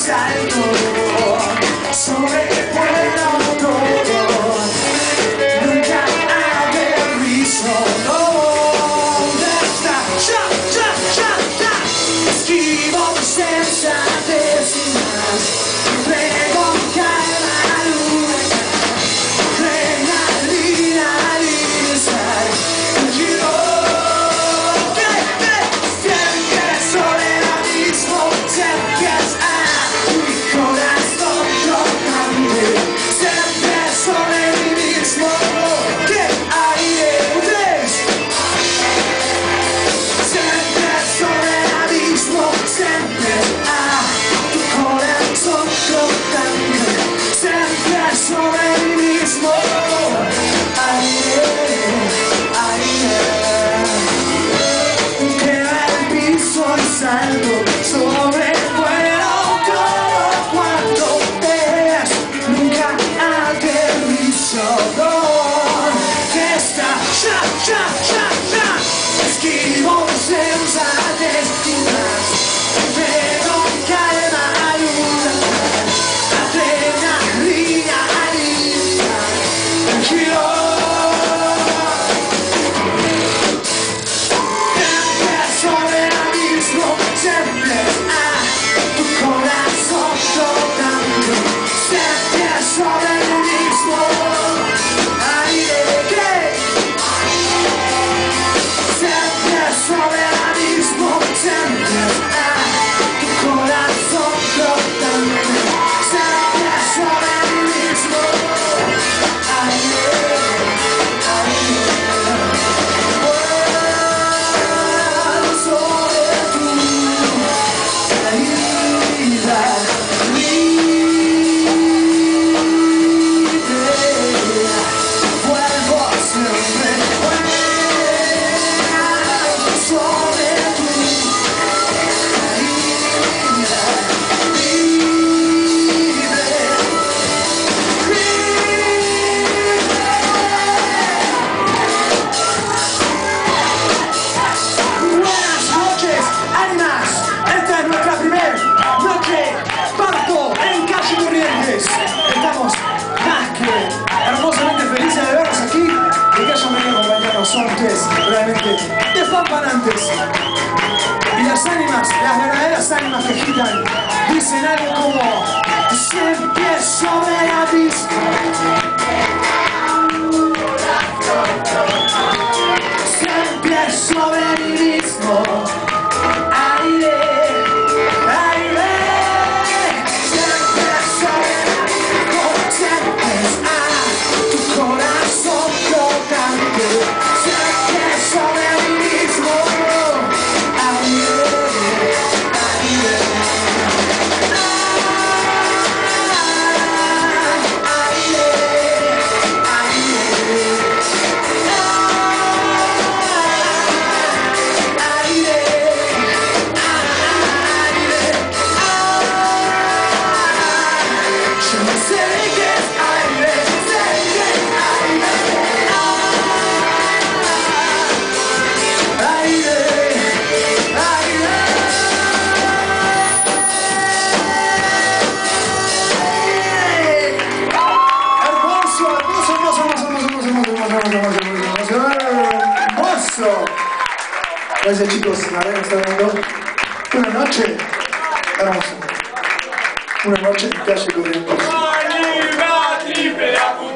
salto, sobrevuelo todo, nunca aterrizo. ¿Dónde está? Ya, esquivo mi sensatez y más, pego mi calma al huracán, adrenalina al iniciar. Esquivo mi sensatez y más, pego mi calma al huracán, adrenalina al iniciar. Tranquilo, siempre sobre el abismo, siempre a tu corazón tocando, siempre sobre el mismo aire que sobre el abismo, siempre a tu corazón flotando, siempre sobre el mismo aire, sobre tu caída libre, vuelvo siempre. Estamos más que hermosamente felices de vernos aquí y que hayan venido a acompañarnos. Son ustedes realmente despampanantes. Y las ánimas, las verdaderas ánimas que agitan, dicen algo como: siempre sobre el abismo, siempre sobre el mismo aire. Gracias chicos, la verdad que está dando una noche hermosa, una noche en calle Corrientes.